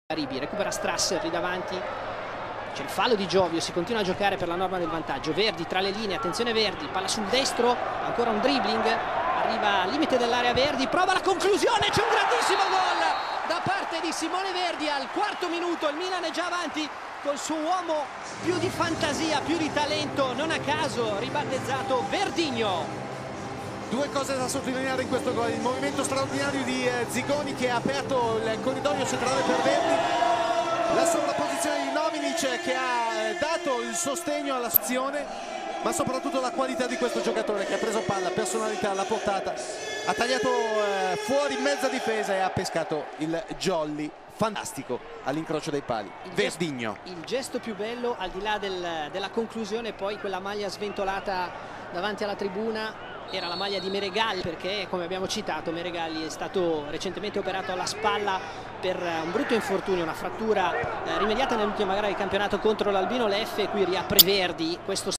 Ribi recupera Strasser lì davanti, c'è il fallo di Giovio, si continua a giocare per la norma del vantaggio. Verdi tra le linee, attenzione Verdi, palla sul destro, ancora un dribbling, arriva al limite dell'area Verdi, prova la conclusione, c'è un grandissimo gol da parte di Simone Verdi al quarto minuto. Il Milan è già avanti col suo uomo più di fantasia, più di talento, non a caso ribattezzato Verdigno. Due cose da sottolineare in questo gol: il movimento straordinario di Zigoni che ha aperto il corridoio centrale per Verdi, la sovrapposizione di Novinic che ha dato il sostegno all'azione, ma soprattutto la qualità di questo giocatore che ha preso palla, personalità, la portata, ha tagliato fuori in mezza difesa e ha pescato il jolly fantastico all'incrocio dei pali. Verdigno. Il gesto più bello, al di là della conclusione, poi quella maglia sventolata davanti alla tribuna, era la maglia di Meregalli, perché come abbiamo citato Meregalli è stato recentemente operato alla spalla per un brutto infortunio, una frattura rimediata nell'ultima gara di campionato contro l'Albino Leffe, e qui riapre Verdi questo